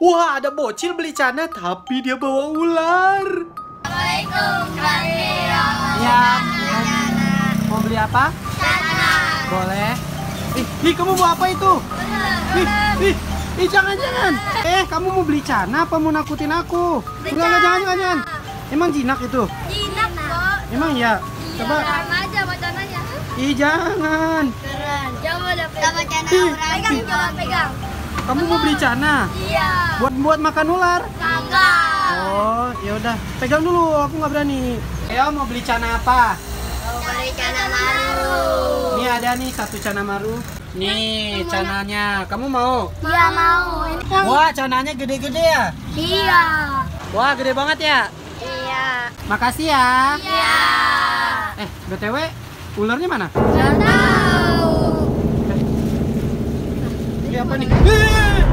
Wah, ada bocil beli cana tapi dia bawa ular. Assalamualaikum warahmatullahi Ya, wabarakatuh. mau beli apa? Cana. Boleh. Ih, kamu mau apa itu? Jangan. Kamu mau beli cana apa mau nakutin aku? Enggak, jangan. Emang jinak itu? Jinak kok. Emang ya? Coba. Sama aja macananya. Jangan. Keren. Coba dapat. Sama cana Ih, orang. Pegang. Kamu mau beli cana? Iya. Buat makan ular? Enggak. Oh, ya udah. Pegang dulu, aku nggak berani. Ayo, mau beli cana apa? Mau beli cana maru. Nih ada nih satu cana maru. Nih cananya. Kamu mau? Iya mau. Wah, cananya gede-gede ya? Iya. Wah, gede banget ya? Iya. Makasih ya. Iya. BTW, ularnya mana? Nggak tahu. Ini apa nih?